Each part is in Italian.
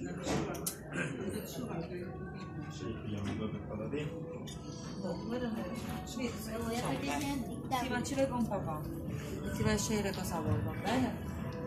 Sì, ma ci vai con papà. Ti vai a scegliere cosa vuoi, va bene?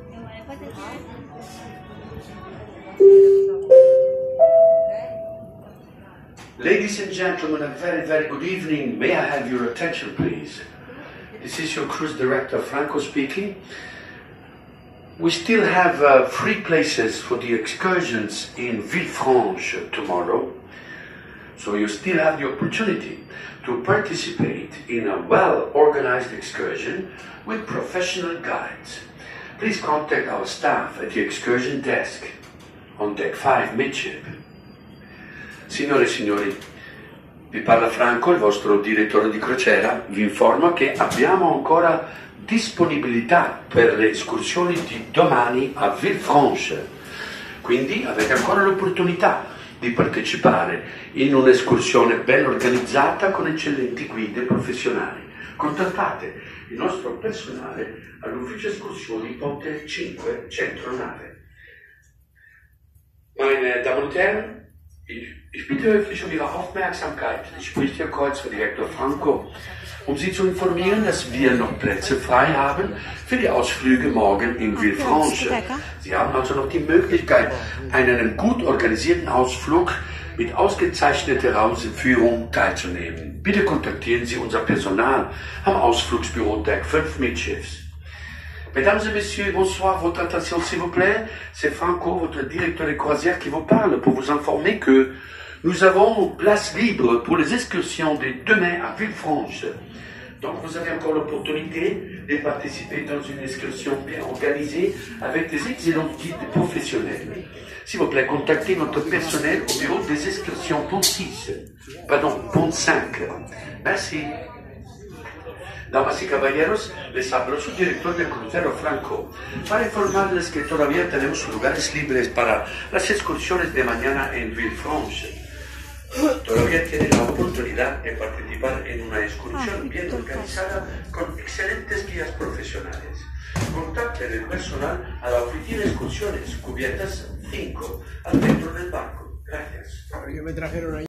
Ladies and gentlemen, a very, very good evening. May I have your attention, please? This is your cruise director, Franco speaking. We still have free places for the excursions in Villefranche tomorrow. So you still have the opportunity to participate in a well-organized excursion with professional guides. Please contact our staff at the excursion desk on deck 5 midship. Signore e signori, vi parla Franco, il vostro direttore di crociera. Vi informo che abbiamo ancora disponibilità per le escursioni di domani a Villefranche, quindi avete ancora l'opportunità di partecipare in un'escursione ben organizzata con eccellenti guide professionali. Contattate il nostro personale all'ufficio escursioni Ponte 5 Centro Nave. Meine Damen und Herren, ich bitte höflich um Ihre Aufmerksamkeit. Ich spricht Ihr Kreuzfahrtdirektor Franco, um Sie zu informieren, dass wir noch Plätze frei haben für die Ausflüge morgen in Villefranche. Sie haben also noch die Möglichkeit, einen gut organisierten Ausflug mit ausgezeichneter Raumführung teilzunehmen. Bitte kontaktieren Sie unser Personal am Ausflugsbüro Deck 5 Midschiffs. Mesdames et messieurs, bonsoir, votre attention s'il vous plaît. C'est Franco, votre directeur de croisière qui vous parle pour vous informer que nous avons place libre pour les excursions de demain à Villefranche. Donc vous avez encore l'opportunité de participer dans une excursion bien organisée avec des excellents guides professionnels. S'il vous plaît, contactez notre personnel au bureau des excursions Pont 6, pardon, Pont 5. Merci. Damas y caballeros, les habló su director del crucero Franco para informarles que todavía tenemos lugares libres para las excursiones de mañana en Villefranche. Todavía tienen la oportunidad de participar en una excursión bien organizada con excelentes guías profesionales. Contacten el personal a la oficina de excursiones, cubiertas 5, al centro del barco. Gracias.